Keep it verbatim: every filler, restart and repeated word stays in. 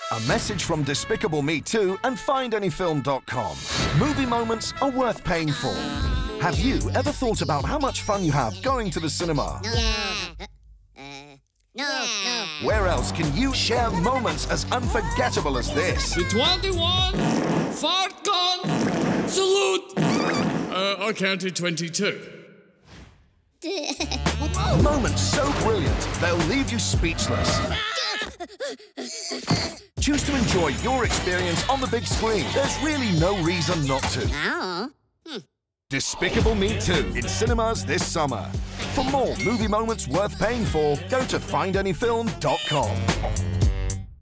A message from Despicable Me two and find any film dot com. Movie moments are worth paying for. Have you ever thought about how much fun you have going to the cinema? Yeah. Uh, no, no. Where else can you share moments as unforgettable as this? The twenty-one, fart gun, salute. Uh, I counted twenty-two. Moments so brilliant, they'll leave you speechless. Choose to enjoy your experience on the big screen. There's really no reason not to. Oh. Hmm. Despicable Me two in cinemas this summer. For more movie moments worth paying for, go to find any film dot com.